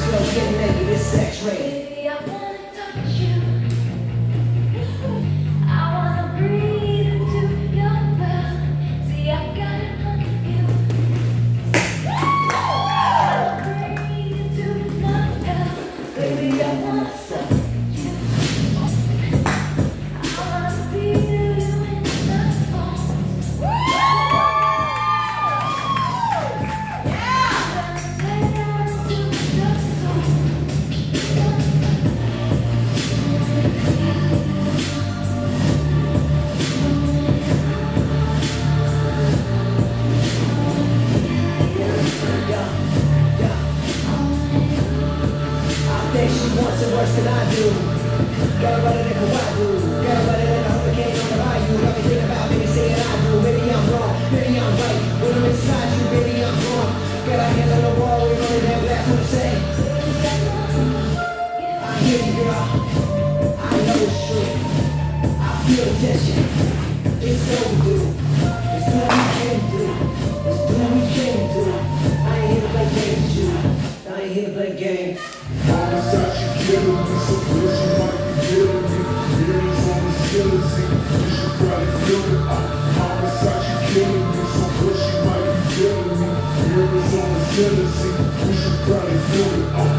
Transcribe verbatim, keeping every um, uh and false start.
girls getting naked, it's sex rated. Baby, I wanna touch you. I wanna breathe into your breath. See, I got it on you. I wanna breathe into my breath. Baby, I wanna touch you. I wanna feel you in the bones. Yeah! Take us to the soul. She wants it worse than I do. Got her running like a wild dude. Got her running like a hurricane on the bayou. Got me thinking about maybe saying I do. Maybe I'm wrong, maybe I'm right. When I'm inside you, baby, I'm wrong. Got our hands on the wall, we running down, that's what I'm saying. I hear you, girl. I know it's true. I feel the tension. It's overdue. It's what we came through. It's what we came through. I ain't here to play games with you. I ain't here to play games. Homicide, she killing me, so good she might be killing me. Earrings on the skeleton, you should probably feel it. Homicide, she killing me, so good she might be killing me. Earrings on the skeleton, you should probably feel it.